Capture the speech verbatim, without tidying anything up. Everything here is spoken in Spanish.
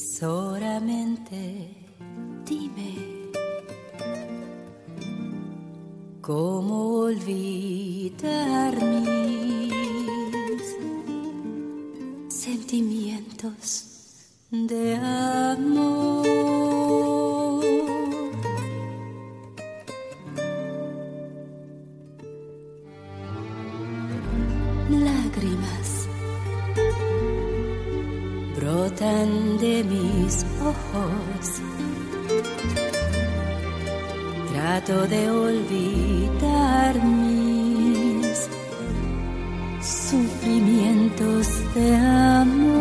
Solamente dime cómo olvidar mis sentimientos de amor. Lágrimas brotan de mis ojos. Trato de olvidar mis sufrimientos de amor.